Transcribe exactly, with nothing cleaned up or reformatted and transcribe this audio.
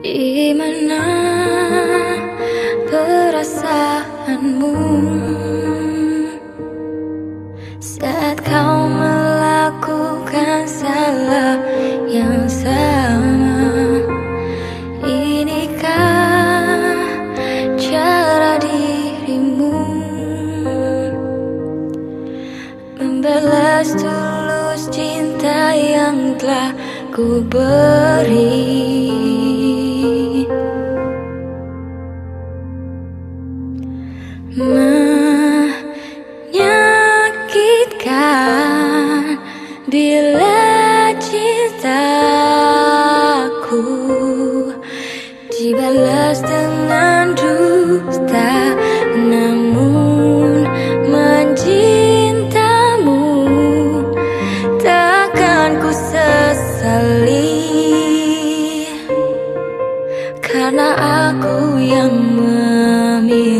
Di mana perasaanmu saat kau melakukan salah yang sama? Inikah cara dirimu membalas tulus cinta yang telah ku beri? Menyakitkan bila cintaku dibalas dengan dusta, namun mencintamu takkan ku sesali, karena aku yang memilih.